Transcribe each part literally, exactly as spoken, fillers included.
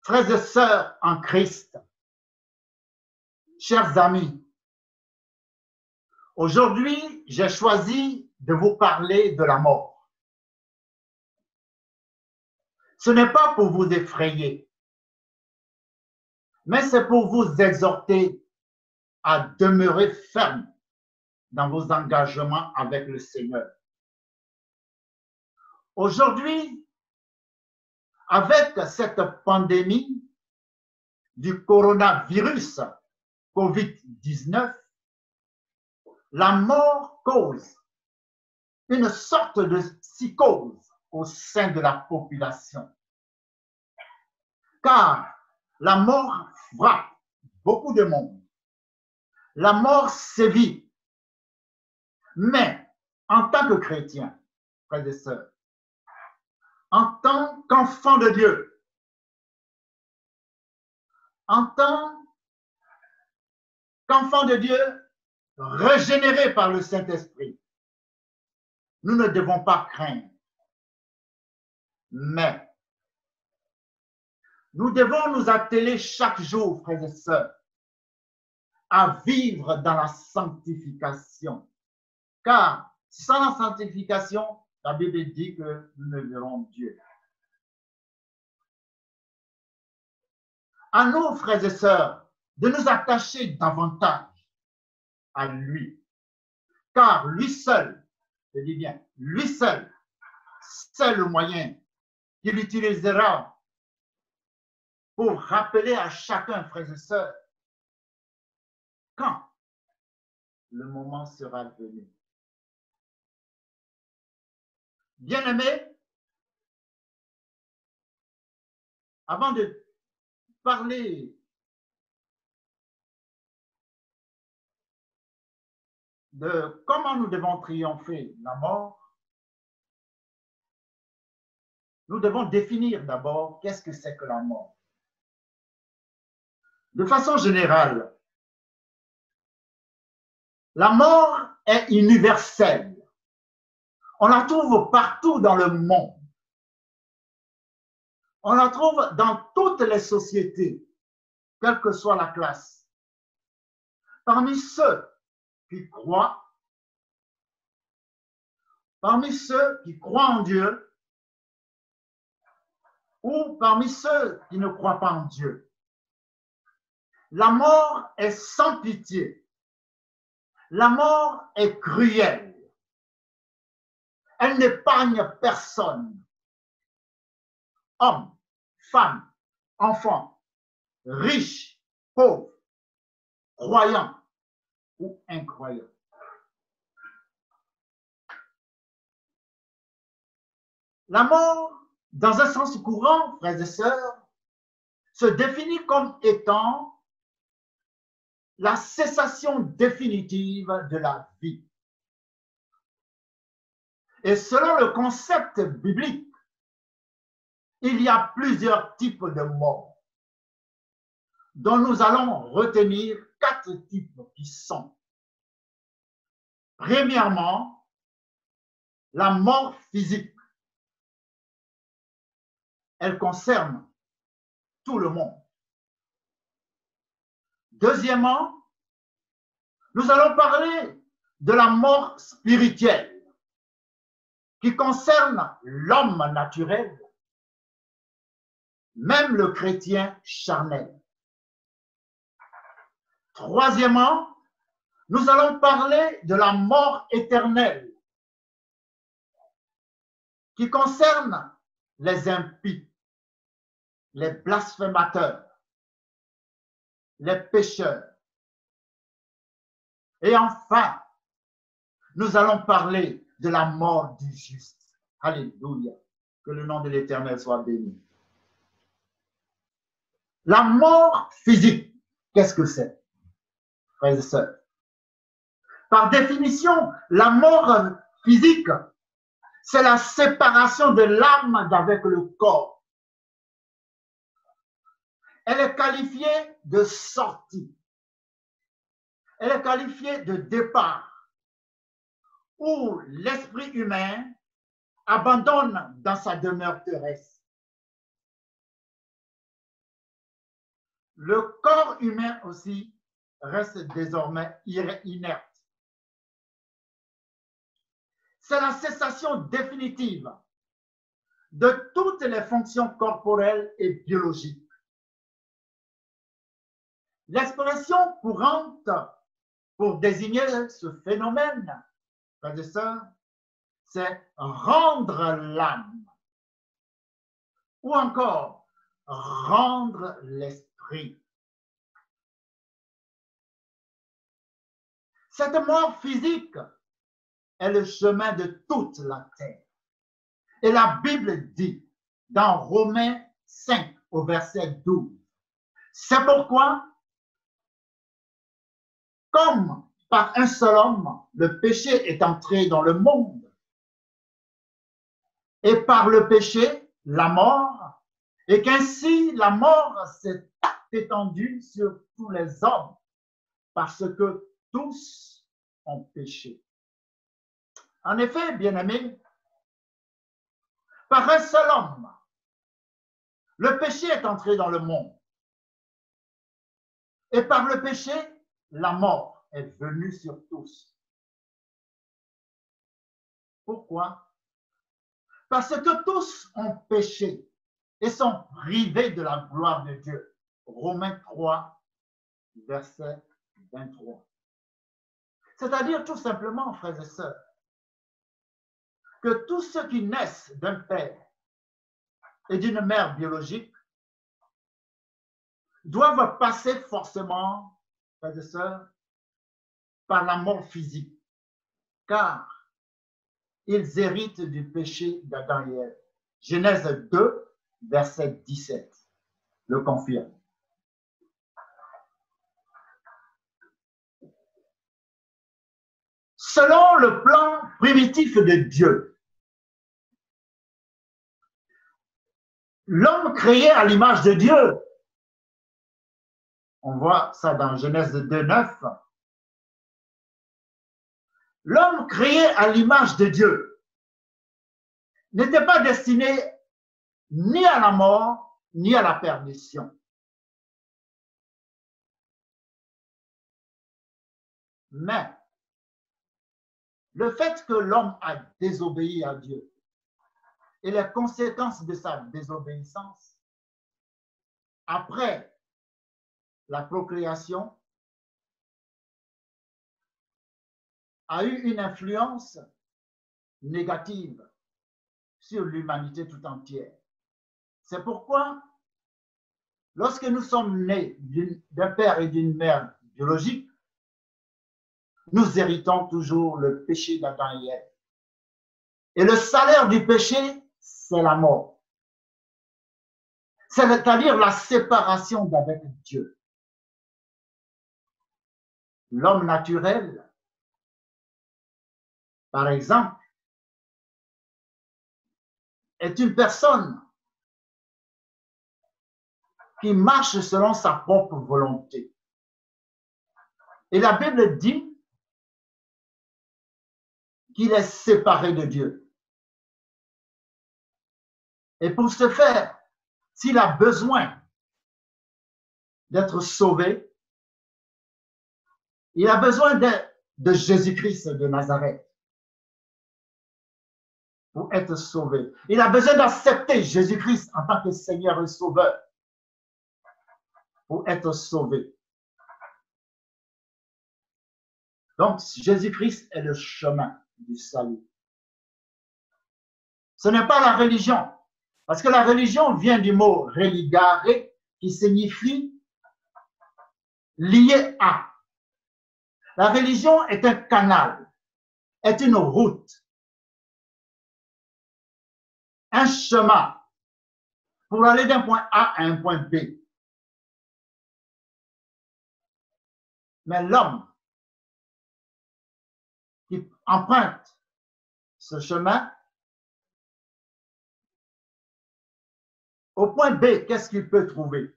Frères et sœurs en Christ, chers amis, aujourd'hui, j'ai choisi de vous parler de la mort. Ce n'est pas pour vous effrayer, mais c'est pour vous exhorter à demeurer ferme dans vos engagements avec le Seigneur. Aujourd'hui, avec cette pandémie du coronavirus COVID dix-neuf, la mort cause une sorte de psychose au sein de la population. Car la mort frappe beaucoup de monde. La mort sévit. Mais en tant que chrétien, frères et sœurs, en tant qu'enfant de Dieu, en tant qu'enfant de Dieu régénéré par le Saint-Esprit, nous ne devons pas craindre, mais nous devons nous atteler chaque jour, frères et sœurs, à vivre dans la sanctification. Car sans la sanctification, la Bible dit que nous ne verrons Dieu. À nous, frères et sœurs, de nous attacher davantage à lui. Car lui seul, je dis bien, lui seul, c'est le moyen qu'il utilisera pour rappeler à chacun, frères et sœurs, quand le moment sera venu. Bien-aimés, avant de parler de comment nous devons triompher la mort, nous devons définir d'abord qu'est-ce que c'est que la mort. De façon générale, la mort est universelle. On la trouve partout dans le monde. On la trouve dans toutes les sociétés, quelle que soit la classe. Parmi ceux qui croient, parmi ceux qui croient en Dieu, ou parmi ceux qui ne croient pas en Dieu. La mort est sans pitié. La mort est cruelle. Elle n'épargne personne. Hommes, femmes, enfants, riches, pauvres, croyants ou incroyants. La mort, dans un sens courant, frères et sœurs, se définit comme étant la cessation définitive de la vie. Et selon le concept biblique, il y a plusieurs types de morts, dont nous allons retenir quatre types qui sont. Premièrement, la mort physique. Elle concerne tout le monde. Deuxièmement, nous allons parler de la mort spirituelle qui concerne l'homme naturel, même le chrétien charnel. Troisièmement, nous allons parler de la mort éternelle qui concerne les impies, les blasphémateurs, les pécheurs. Et enfin, nous allons parler de la mort du juste. Alléluia. Que le nom de l'Éternel soit béni. La mort physique, qu'est-ce que c'est, frères et sœurs? Par définition, la mort physique, c'est la séparation de l'âme d'avec le corps. Elle est qualifiée de sortie. Elle est qualifiée de départ, où l'esprit humain abandonne dans sa demeure terrestre. le corps humain aussi reste désormais inerte. C'est la cessation définitive de toutes les fonctions corporelles et biologiques. L'expression courante pour désigner ce phénomène, frères et sœurs, c'est rendre l'âme ou encore rendre l'esprit. Cette mort physique est le chemin de toute la terre. Et la Bible dit dans Romains cinq au verset douze, c'est pourquoi, comme par un seul homme, le péché est entré dans le monde, et par le péché, la mort, et qu'ainsi la mort s'est étendue sur tous les hommes, parce que tous ont péché. En effet, bien-aimés, par un seul homme, le péché est entré dans le monde. Et par le péché, la mort est venue sur tous. Pourquoi? Parce que tous ont péché et sont privés de la gloire de Dieu. Romains trois, verset vingt-trois. C'est-à-dire tout simplement, frères et sœurs, que tous ceux qui naissent d'un père et d'une mère biologique doivent passer forcément, frères et sœurs, par la mort physique, car ils héritent du péché d'Adam et Ève. Genèse deux, verset dix-sept, le confirme. Selon le plan primitif de Dieu, l'homme créé à l'image de Dieu, on voit ça dans Genèse deux, neuf, l'homme créé à l'image de Dieu n'était pas destiné ni à la mort, ni à la perdition. Mais le fait que l'homme a désobéi à Dieu et les conséquences de sa désobéissance, après la procréation, a eu une influence négative sur l'humanité tout entière. C'est pourquoi, lorsque nous sommes nés d'un père et d'une mère biologique, nous héritons toujours le péché d'Adam et Ève. Et le salaire du péché, c'est la mort. C'est-à-dire la séparation d'avec Dieu. L'homme naturel, par exemple, est une personne qui marche selon sa propre volonté. Et la Bible dit qu'il est séparé de Dieu. Et pour ce faire, s'il a besoin d'être sauvé, il a besoin de, de Jésus-Christ de Nazareth pour être sauvé. Il a besoin d'accepter Jésus-Christ en tant que Seigneur et Sauveur pour être sauvé. Donc, Jésus-Christ est le chemin du salut. Ce n'est pas la religion, parce que la religion vient du mot religare, qui signifie lié à. La religion est un canal, est une route, un chemin pour aller d'un point A à un point B. Mais l'homme qui emprunte ce chemin, au point B, qu'est-ce qu'il peut trouver?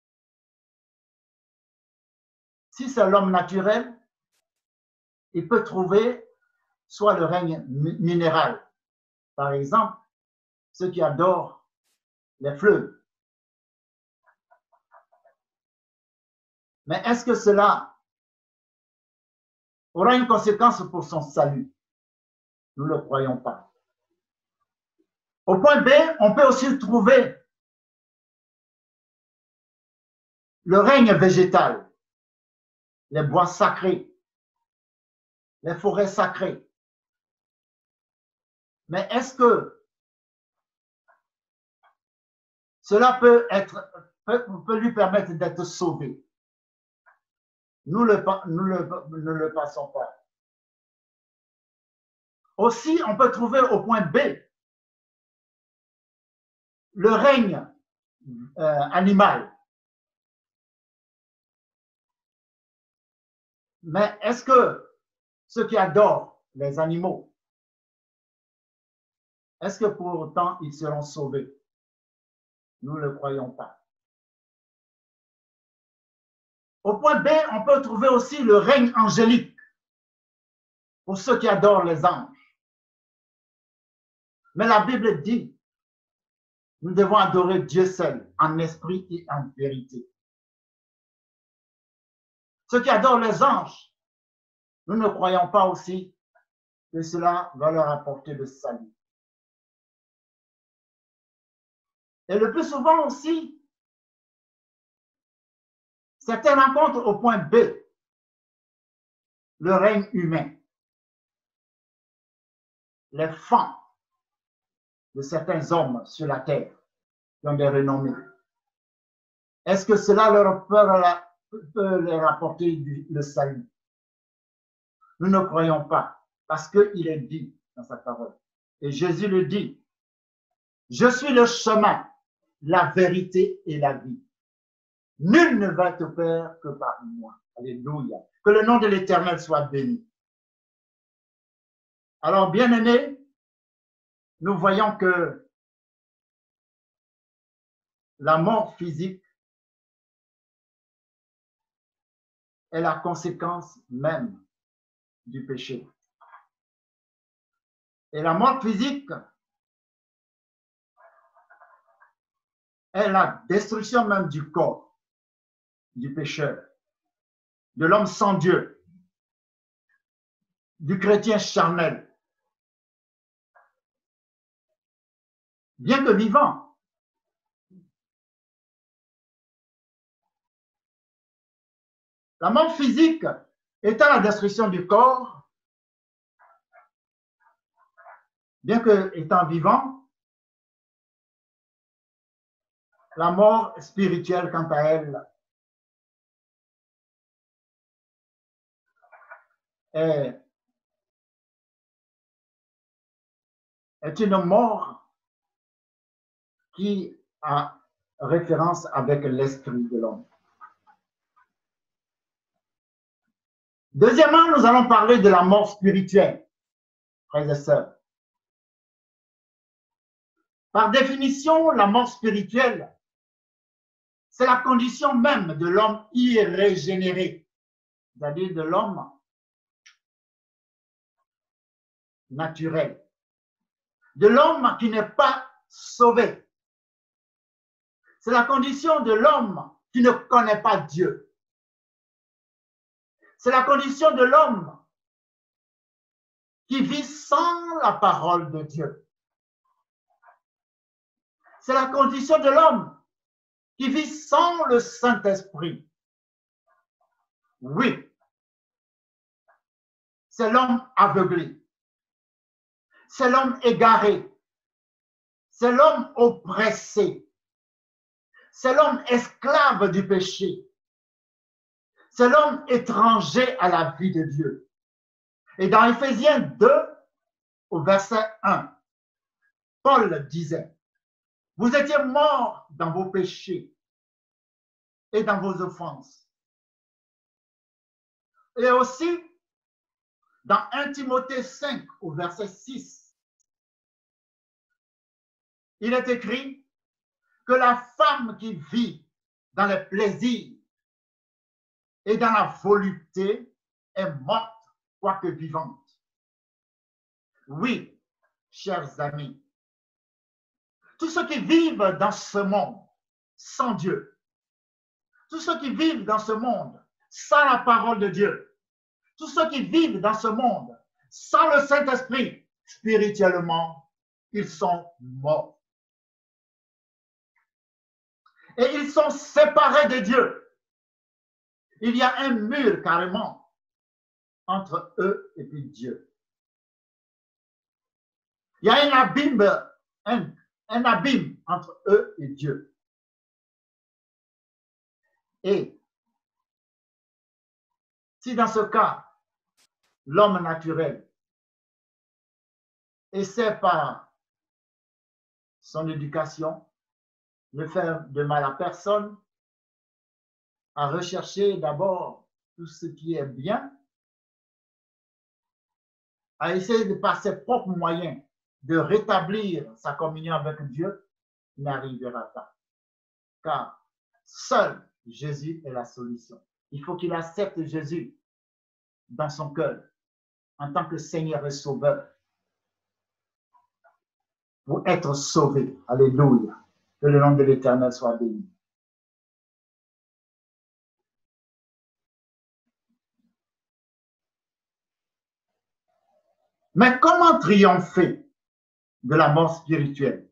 Si c'est l'homme naturel, il peut trouver soit le règne minéral. Par exemple, ceux qui adorent les fleuves. Mais est-ce que cela aura une conséquence pour son salut? Nous ne le croyons pas. Au point B, on peut aussi trouver le règne végétal, les bois sacrés, les forêts sacrées. Mais est-ce que cela peut, être, peut, peut lui permettre d'être sauvé? Nous ne le, nous le, nous le pensons pas. Aussi, on peut trouver au point B le règne euh, animal. Mais est-ce que ceux qui adorent les animaux, est-ce que pour autant ils seront sauvés? Nous ne le croyons pas. Au point B, on peut trouver aussi le règne angélique pour ceux qui adorent les anges. Mais la Bible dit, nous devons adorer Dieu seul, en esprit et en vérité. Ceux qui adorent les anges, nous ne croyons pas aussi que cela va leur apporter le salut. Et le plus souvent aussi, certains rencontrent au point B le règne humain, les fangs de certains hommes sur la terre qui ont des renommées. Est-ce que cela leur peut, peut leur apporter le salut? Nous ne croyons pas, parce qu'il est dit dans sa parole. Et Jésus le dit, je suis le chemin, la vérité et la vie. Nul ne va te faire que par moi. Alléluia. Que le nom de l'Éternel soit béni. Alors, bien-aimés, nous voyons que la mort physique est la conséquence même du péché. Et la mort physique est la destruction même du corps du pécheur, de l'homme sans Dieu, du chrétien charnel. Bien que vivant, la mort physique étant la destruction du corps, bien que étant vivant, la mort spirituelle, quant à elle, est, est une mort qui a référence avec l'esprit de l'homme. Deuxièmement, nous allons parler de la mort spirituelle, frères et sœurs. Par définition, la mort spirituelle, c'est la condition même de l'homme irrégénéré, c'est-à-dire de l'homme naturel, de l'homme qui n'est pas sauvé. C'est la condition de l'homme qui ne connaît pas Dieu. C'est la condition de l'homme qui vit sans la parole de Dieu. C'est la condition de l'homme qui vit sans le Saint-Esprit. Oui, c'est l'homme aveuglé, c'est l'homme égaré, c'est l'homme oppressé, c'est l'homme esclave du péché, c'est l'homme étranger à la vie de Dieu. Et dans Éphésiens deux, au verset un, Paul disait, « Vous étiez morts dans vos péchés et dans vos offenses. » Et aussi, dans un Timothée cinq, au verset six, il est écrit que la femme qui vit dans les plaisirs et dans la volupté est morte, quoique vivante. Oui, chers amis, tous ceux qui vivent dans ce monde sans Dieu, tous tous ceux qui vivent dans ce monde sans la parole de Dieu, tous ceux qui vivent dans ce monde sans le Saint-Esprit, spirituellement, ils sont morts. Et ils sont séparés de Dieu. Il y a un mur carrément entre eux et puis Dieu. Il y a un abîme, un, un abîme entre eux et Dieu. Et si dans ce cas, l'homme naturel essaie par son éducation de faire de mal à personne, à rechercher d'abord tout ce qui est bien, à essayer de par ses propres moyens de rétablir sa communion avec Dieu, n'arrivera pas. Car seul Jésus est la solution. Il faut qu'il accepte Jésus dans son cœur en tant que Seigneur et Sauveur pour être sauvé. Alléluia. Que le nom de l'Éternel soit béni. Mais comment triompher de la mort spirituelle?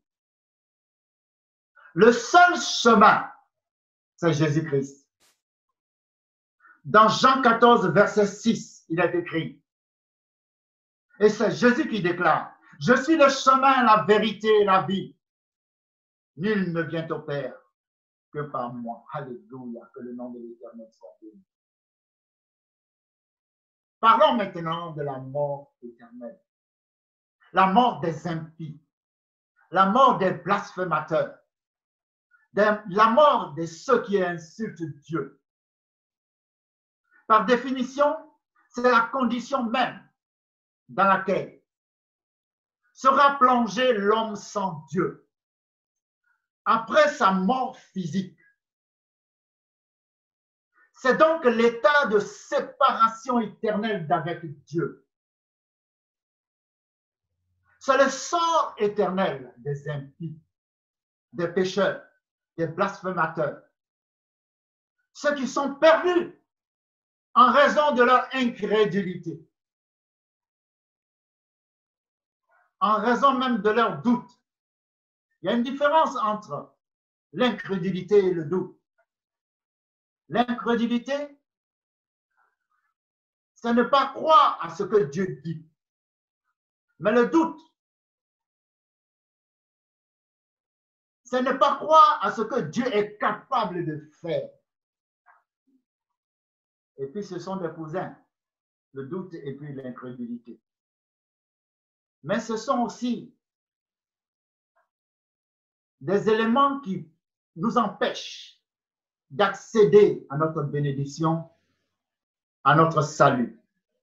Le seul chemin, c'est Jésus-Christ. Dans Jean quatorze, verset six, il est écrit, et c'est Jésus qui déclare, « Je suis le chemin, la vérité et la vie. Nul ne vient au Père que par moi. » Alléluia, que le nom de l'Éternel soit béni. Parlons maintenant de la mort éternelle. La mort des impies. La mort des blasphémateurs. La mort de ceux qui insultent Dieu. Par définition, c'est la condition même dans laquelle sera plongé l'homme sans Dieu après sa mort physique. C'est donc l'état de séparation éternelle d'avec Dieu. C'est le sort éternel des impies, des pécheurs, des blasphémateurs, ceux qui sont perdus en raison de leur incrédulité, en raison même de leur doute. Il y a une différence entre l'incrédulité et le doute. L'incrédulité, c'est ne pas croire à ce que Dieu dit. Mais le doute, c'est ne pas croire à ce que Dieu est capable de faire. Et puis ce sont des cousins, le doute et puis l'incrédulité. Mais ce sont aussi des éléments qui nous empêchent d'accéder à notre bénédiction, à notre salut.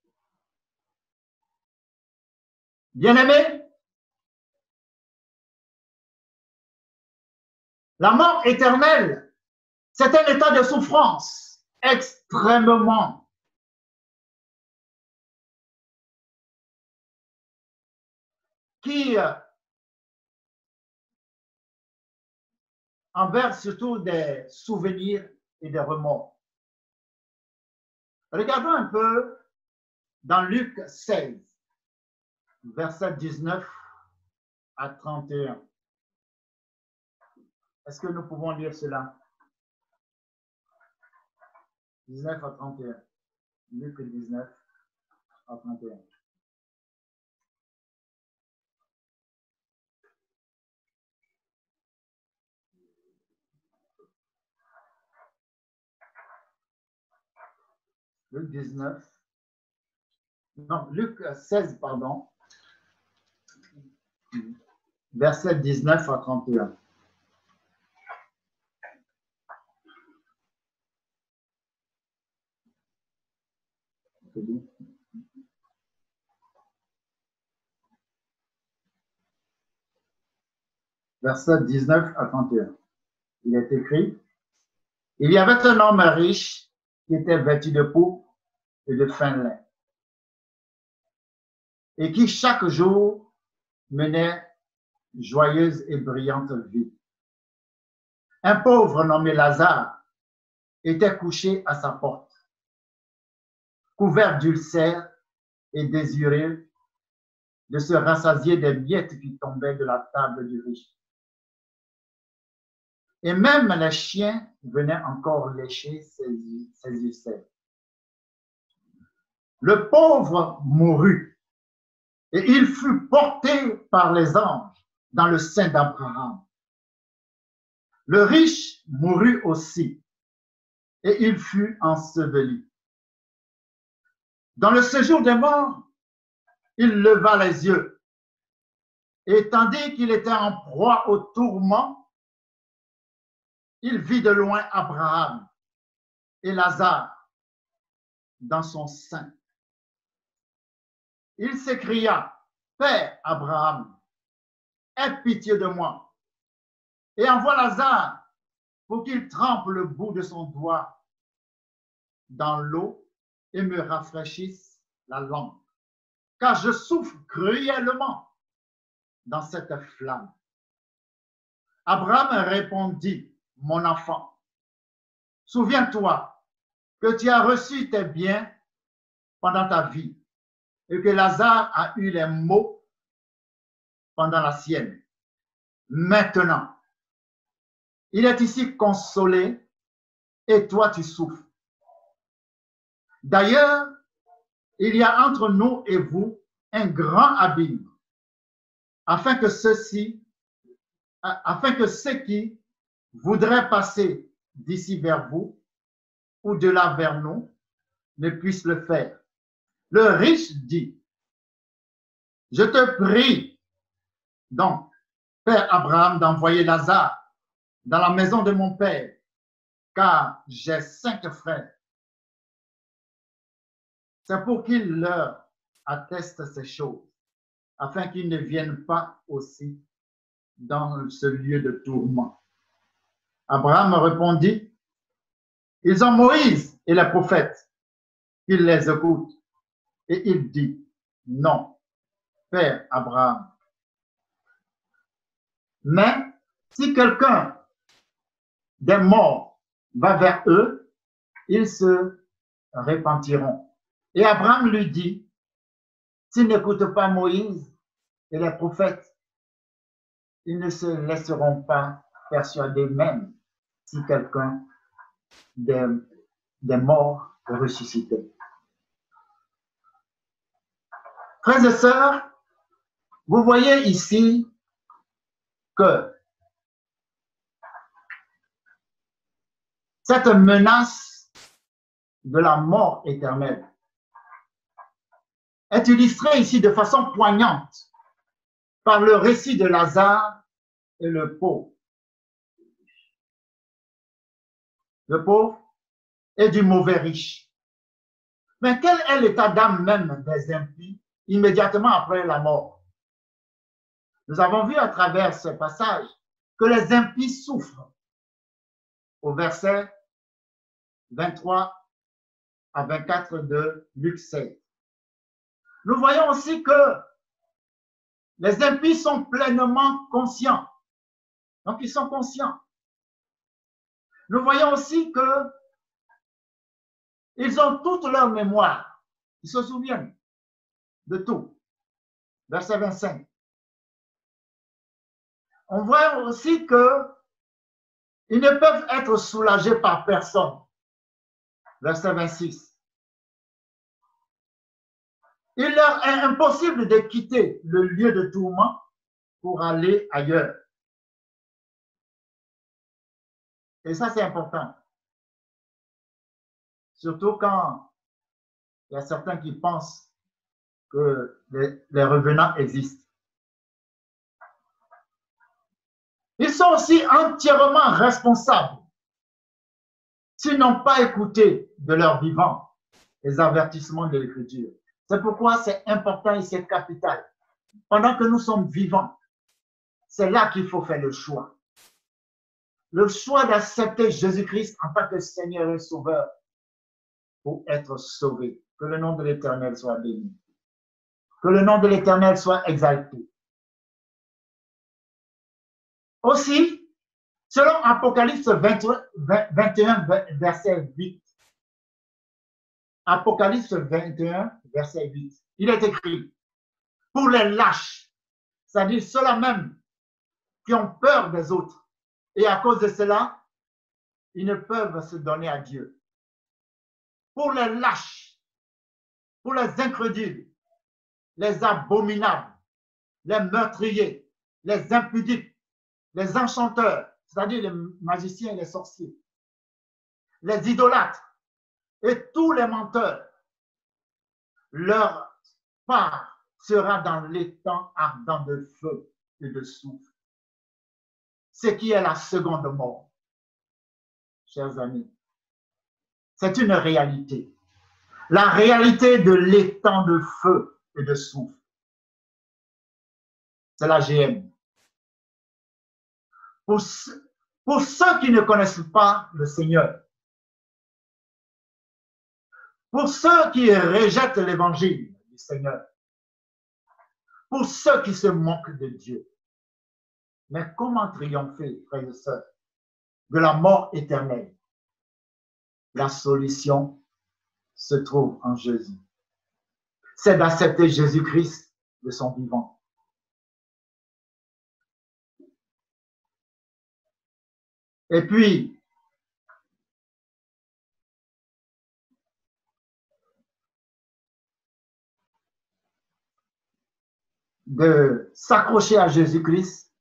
Bien-aimés, la mort éternelle, c'est un état de souffrance extrêmement qui euh, envers surtout des souvenirs et des remords. Regardons un peu dans Luc seize, verset dix-neuf à trente et un. Est-ce que nous pouvons lire cela? dix-neuf à trente et un. Luc dix-neuf à trente et un. Luc dix-neuf, non, Luc seize, pardon, verset dix-neuf à trente et un. Verset dix-neuf à trente et un. Il est écrit, « Il y avait un homme riche qui était vêtu de pourpre et de fin lin, et qui chaque jour menait joyeuse et brillante vie. Un pauvre nommé Lazare était couché à sa porte, couvert d'ulcères et désireux de se rassasier des miettes qui tombaient de la table du riche. Et même les chiens venaient encore lécher ses, ses ulcères. Le pauvre mourut, et il fut porté par les anges dans le sein d'Abraham. Le riche mourut aussi, et il fut enseveli. Dans le séjour des morts, il leva les yeux, et tandis qu'il était en proie au tourment, il vit de loin Abraham et Lazare dans son sein. Il s'écria, « Père Abraham, aie pitié de moi, et envoie Lazare pour qu'il trempe le bout de son doigt dans l'eau et me rafraîchisse la langue, car je souffre cruellement dans cette flamme. » Abraham répondit, « Mon enfant, souviens-toi que tu as reçu tes biens pendant ta vie et que Lazare a eu les maux pendant la sienne. Maintenant, il est ici consolé et toi tu souffres. D'ailleurs, il y a entre nous et vous un grand abîme, afin que ceux-ci, afin que ceux qui voudraient passer d'ici vers vous ou de là vers nous ne puissent le faire. » Le riche dit, « Je te prie donc, Père Abraham, d'envoyer Lazare dans la maison de mon père, car j'ai cinq frères. C'est pour qu'il leur atteste ces choses, afin qu'ils ne viennent pas aussi dans ce lieu de tourment. » Abraham répondit, « Ils ont Moïse et les prophètes, ils les écoutent. » Et il dit, « Non, Père Abraham. Mais si quelqu'un des morts va vers eux, ils se repentiront. » Et Abraham lui dit, « S'ils n'écoutent pas Moïse et les prophètes, ils ne se laisseront pas persuader même si quelqu'un des, des morts est ressuscité. » Frères et sœurs, vous voyez ici que cette menace de la mort éternelle est illustrée ici de façon poignante par le récit de Lazare et le pauvre. Le pauvre et du mauvais riche. Mais quel est l'état d'âme même des impies immédiatement après la mort? Nous avons vu à travers ce passage que les impies souffrent. Au verset vingt-trois à vingt-quatre de Luc seize. Nous voyons aussi que les impies sont pleinement conscients. Donc, ils sont conscients. Nous voyons aussi que ils ont toute leur mémoire. Ils se souviennent de tout. Verset vingt-cinq. On voit aussi que ils ne peuvent être soulagés par personne. Verset vingt-six. Il leur est impossible de quitter le lieu de tourment pour aller ailleurs. Et ça, c'est important. Surtout quand il y a certains qui pensent que les, les revenants existent. Ils sont aussi entièrement responsables s'ils n'ont pas écouté de leur vivant les avertissements de l'Écriture. C'est pourquoi c'est important et c'est capital. Pendant que nous sommes vivants, c'est là qu'il faut faire le choix. Le choix d'accepter Jésus-Christ en tant que Seigneur et Sauveur pour être sauvé. Que le nom de l'Éternel soit béni. Que le nom de l'Éternel soit exalté. Aussi, Selon Apocalypse vingt, vingt, vingt et un, verset huit. Apocalypse vingt et un, verset huit. Il est écrit, pour les lâches, c'est-à-dire ceux-là même qui ont peur des autres, et à cause de cela, ils ne peuvent se donner à Dieu. Pour les lâches, pour les incrédules, les abominables, les meurtriers, les impudiques, les enchanteurs, c'est-à-dire les magiciens et les sorciers, les idolâtres et tous les menteurs, leur part sera dans l'étang ardent de feu et de soufre, ce qui est la seconde mort. Chers amis, c'est une réalité. La réalité de l'étang de feu et de soufre, c'est la G M. Pour, pour ceux qui ne connaissent pas le Seigneur, pour ceux qui rejettent l'évangile du Seigneur, pour ceux qui se moquent de Dieu. Mais comment triompher, frères et sœurs, de la mort éternelle? La solution se trouve en Jésus. C'est d'accepter Jésus-Christ de son vivant. Et puis, de s'accrocher à Jésus-Christ,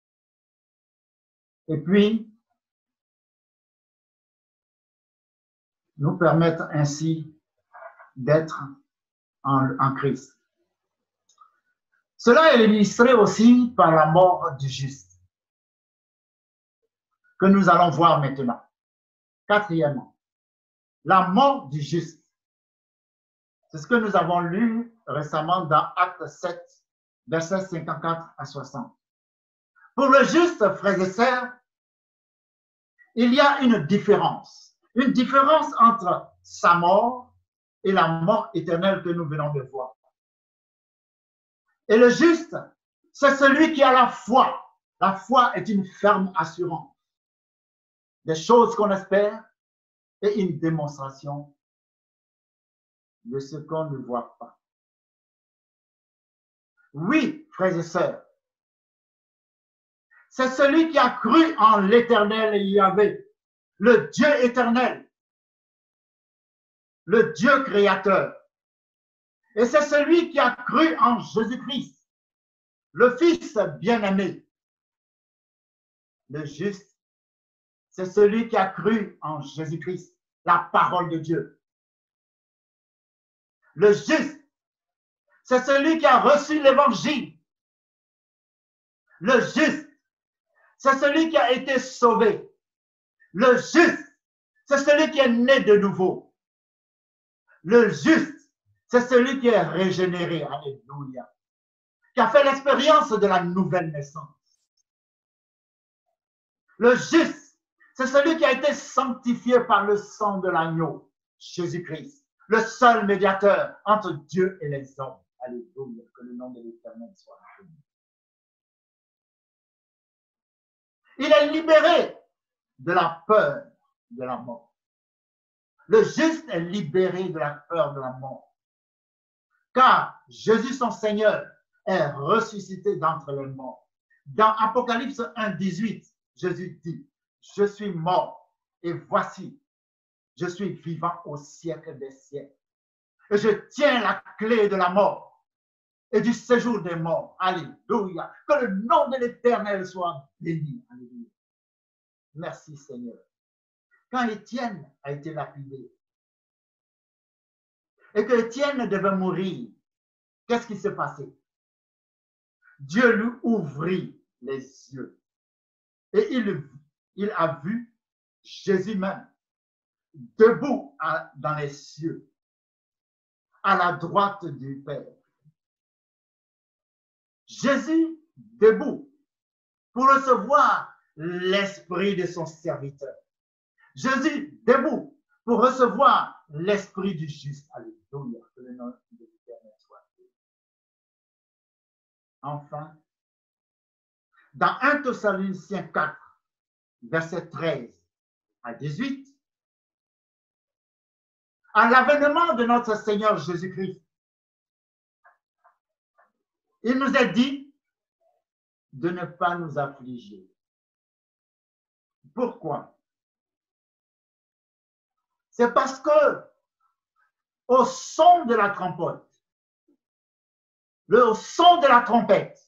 et puis nous permettre ainsi d'être en, en Christ. Cela est illustré aussi par la mort du juste, que nous allons voir maintenant. Quatrièmement, la mort du juste. C'est ce que nous avons lu récemment dans Acte sept, versets cinquante-quatre à soixante. Pour le juste, frères et sœurs, il y a une différence. Une différence entre sa mort et la mort éternelle que nous venons de voir. Et le juste, c'est celui qui a la foi. La foi est une ferme assurance des choses qu'on espère et une démonstration de ce qu'on ne voit pas. Oui, frères et sœurs, c'est celui qui a cru en l'éternel Yahvé, le Dieu éternel, le Dieu créateur. Et c'est celui qui a cru en Jésus-Christ, le Fils bien-aimé. Le juste, c'est celui qui a cru en Jésus-Christ, la parole de Dieu. Le juste, c'est celui qui a reçu l'évangile. Le juste, c'est celui qui a été sauvé. Le juste, c'est celui qui est né de nouveau. Le juste, c'est celui qui est régénéré. Alléluia. Qui a fait l'expérience de la nouvelle naissance. Le juste, c'est celui qui a été sanctifié par le sang de l'agneau, Jésus-Christ, le seul médiateur entre Dieu et les hommes. Alléluia, que le nom de l'Éternel soit béni. Il est libéré de la peur de la mort. Le juste est libéré de la peur de la mort. Car Jésus, son Seigneur, est ressuscité d'entre les morts. Dans Apocalypse un, dix-huit, Jésus dit, je suis mort et voici, je suis vivant au siècle des siècles. Et je tiens la clé de la mort et du séjour des morts. Alléluia. Que le nom de l'Éternel soit béni. Alléluia. Merci Seigneur. Quand Étienne a été lapidé et que Étienne devait mourir, qu'est-ce qui s'est passé? Dieu lui ouvrit les yeux et il, il a vu Jésus même debout à, dans les cieux, à la droite du Père. Jésus debout pour recevoir l'esprit de son serviteur. Jésus debout pour recevoir l'esprit du juste. Alléluia. Que le nom de l'Éternel soit béni. Enfin, dans un Thessaloniciens quatre, verset treize à dix-huit, à l'avènement de notre Seigneur Jésus-Christ, il nous est dit de ne pas nous affliger. Pourquoi? C'est parce que au son de la trompette, le son de la trompette,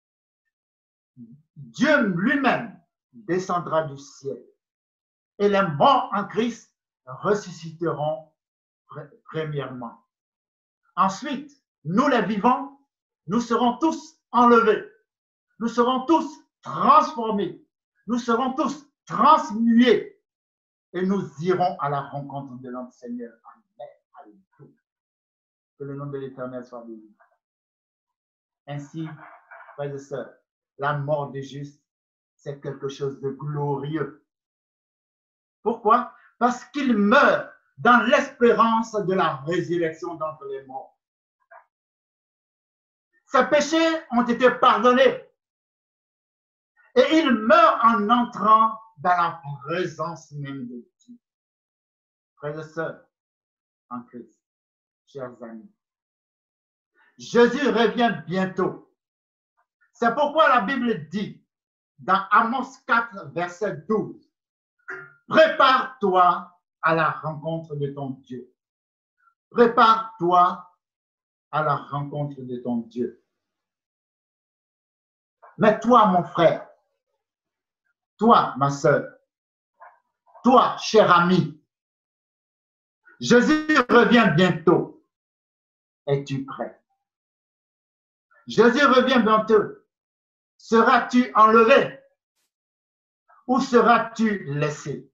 Dieu lui-même descendra du ciel et les morts en Christ ressusciteront premièrement. Ensuite, nous les vivants, nous serons tous enlevés, nous serons tous transformés, nous serons tous transmués et nous irons à la rencontre de notre Seigneur. Amen. Alléluia. Que le nom de l'Éternel soit béni. Ainsi, frères et sœurs, la mort des justes, c'est quelque chose de glorieux. Pourquoi? Parce qu'il meurt dans l'espérance de la résurrection d'entre les morts. Ses péchés ont été pardonnés et il meurt en entrant dans la présence même de Dieu. Frères et sœurs en Christ, chers amis, Jésus revient bientôt. C'est pourquoi la Bible dit dans Amos quatre, verset douze, « Prépare-toi à la rencontre de ton Dieu. Prépare-toi à la rencontre de ton Dieu. » Mais toi, mon frère, toi, ma sœur, toi, cher ami, Jésus revient bientôt. Es-tu prêt? Jésus revient bientôt. Seras-tu enlevé ou seras-tu laissé?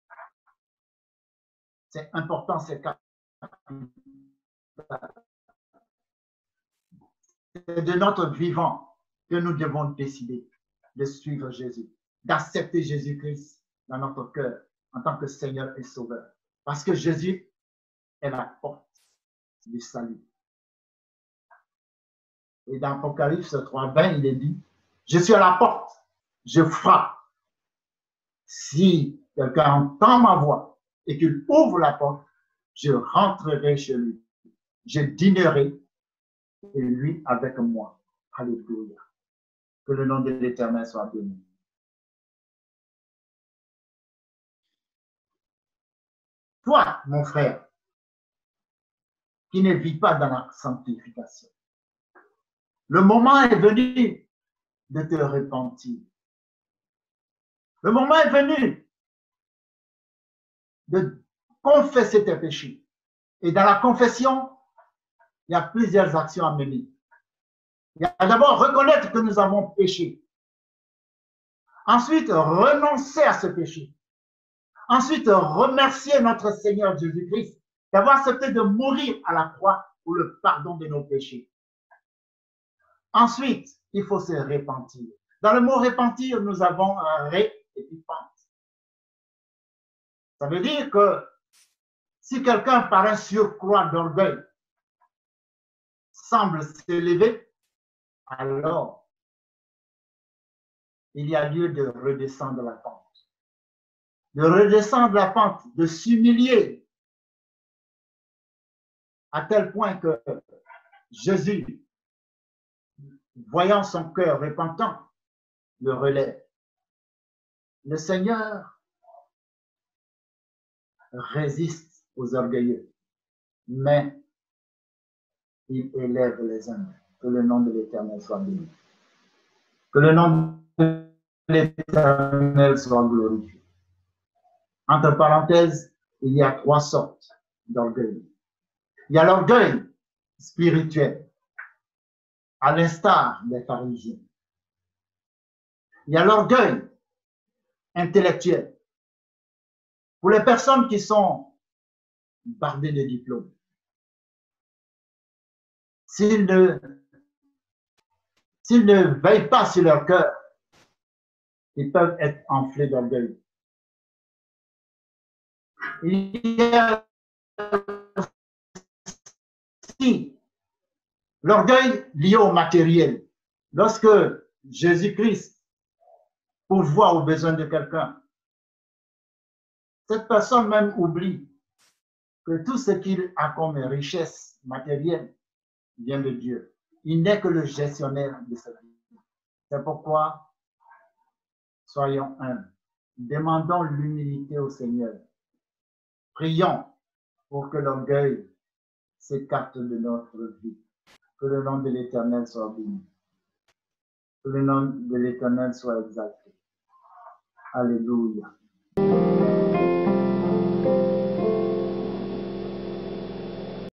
C'est important, c'est de notre vivant que nous devons décider de suivre Jésus, d'accepter Jésus-Christ dans notre cœur en tant que Seigneur et Sauveur. Parce que Jésus est la porte du salut. Et dans Apocalypse trois, vingt, il est dit, « Je suis à la porte, je frappe. Si quelqu'un entend ma voix et qu'il ouvre la porte, je rentrerai chez lui. Je dînerai et lui avec moi. » Alléluia. Que le nom de l'Éternel soit béni. Toi, mon frère, qui ne vis pas dans la sanctification, le moment est venu de te repentir. Le moment est venu de confesser tes péchés. Et dans la confession, il y a plusieurs actions à mener. Il y a d'abord reconnaître que nous avons péché. Ensuite, renoncer à ce péché. Ensuite, remercier notre Seigneur Jésus-Christ d'avoir accepté de mourir à la croix pour le pardon de nos péchés. Ensuite, il faut se repentir. Dans le mot repentir, nous avons un ré et puis pente. Ça veut dire que si quelqu'un par un surcroît d'orgueil semble s'élever, alors il y a lieu de redescendre la pente. De redescendre la pente, de s'humilier à tel point que Jésus, voyant son cœur repentant, le relève. Le Seigneur résiste aux orgueilleux, mais il élève les humbles. Que le nom de l'Éternel soit béni. Que le nom de l'Éternel soit glorifié. Entre parenthèses, il y a trois sortes d'orgueil. Il y a l'orgueil spirituel, à l'instar des pharisiens. Il y a l'orgueil intellectuel, pour les personnes qui sont bardées de diplômes. S'ils ne, s'ils ne veillent pas sur leur cœur, ils peuvent être enflés d'orgueil. Il y a aussi l'orgueil lié au matériel. Lorsque Jésus-Christ pourvoit aux besoins de quelqu'un, cette personne même oublie que tout ce qu'il a comme richesse matérielle vient de Dieu. Il n'est que le gestionnaire de sa vie. C'est pourquoi, soyons humbles. Demandons l'humilité au Seigneur. Prions pour que l'orgueil s'écarte de notre vie. Que le nom de l'Éternel soit béni. Que le nom de l'Éternel soit exalté. Alléluia.